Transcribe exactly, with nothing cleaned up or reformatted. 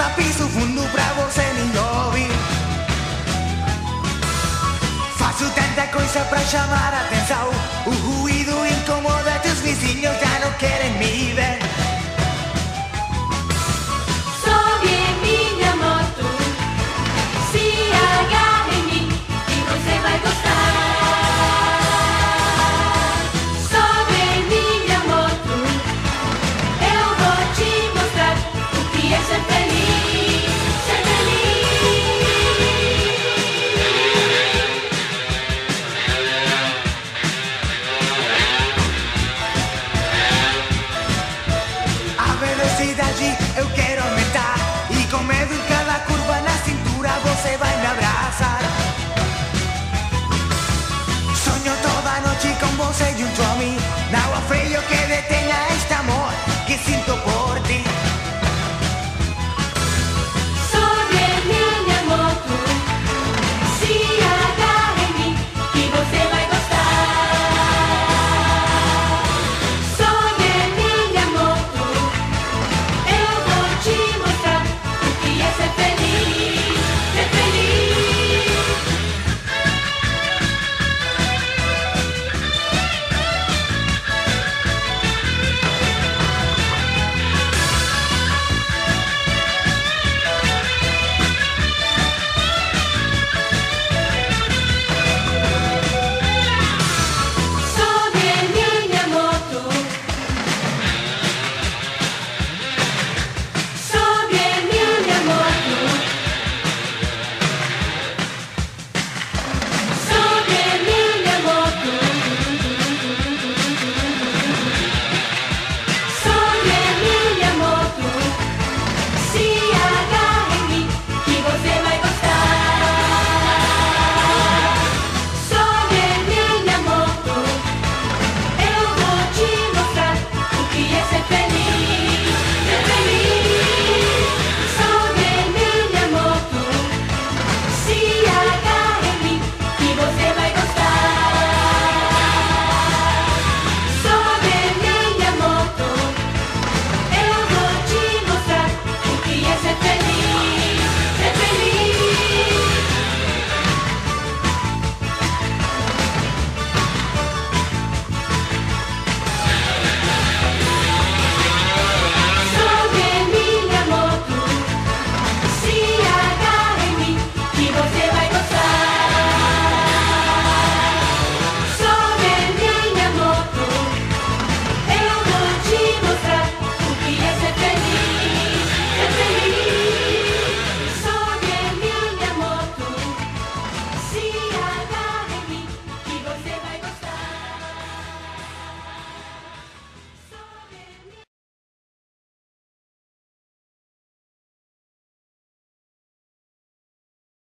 piso fundo pra você não ouvir. Faço tanta coisa pra chamar a atenção. O ruído incomoda, teus vizinhos já não querem me ver. Sobe em minha moto, se agarra em mim e você vai gostar. Sobe em minha moto, eu vou te mostrar o que é ser feliz, ser A velocidade é o